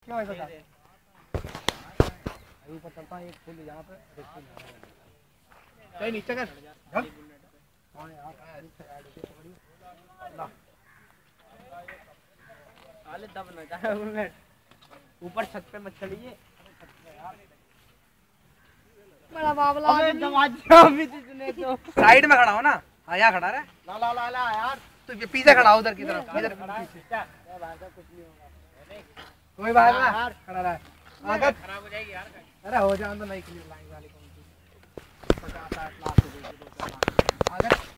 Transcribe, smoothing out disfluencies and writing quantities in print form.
क्यों ऐसा कर ऊपर चलता है एक फुल यहाँ पे देखते नहीं नीचे कर हाँ यार नीचे ऐड होती ला साले दब न जाए उनमें ऊपर छत पे मत चलिए बड़ा बाबला अबे दमाजा भी तुझने तो साइड में खड़ा हो ना हाँ यहाँ खड़ा रहे ला ला ला ला यार तू ये पीछे खड़ा उधर की तरफ इधर पीछे कुछ नहीं होगा कोई बात ना यार खड़ा रहा आगे खराब हो जाएगी यार अरे हो जाए तो नहीं क्लियर लाइन वाली कौन सी 50-60 लाख आगे